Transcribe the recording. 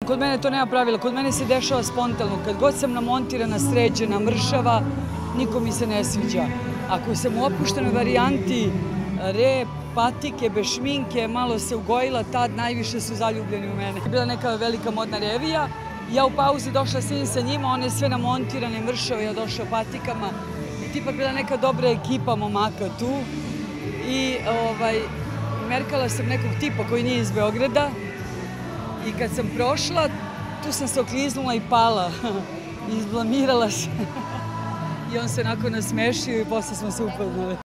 Kod mene to nema pravila, kod mene se dešava spontano. Kad god sam namontirana, sređena, mršava, niko mi se ne sviđa. Ako sam u opuštenoj varijanti, rep, patike, bez šminke, malo se ugojila, tad najviše su zaljubljeni u mene. Bila neka velika modna revija, ja u pauzi došla sa njima, one sve namontirane, mršave, ja došla patikama. Tipak bila neka dobra ekipa momaka tu i merkala sam nekog tipa koji nije iz Beograda i kad sam prošla, tu sam se okliznula i pala, izblamirala se i on se onako nasmešio i posle smo se upoznali.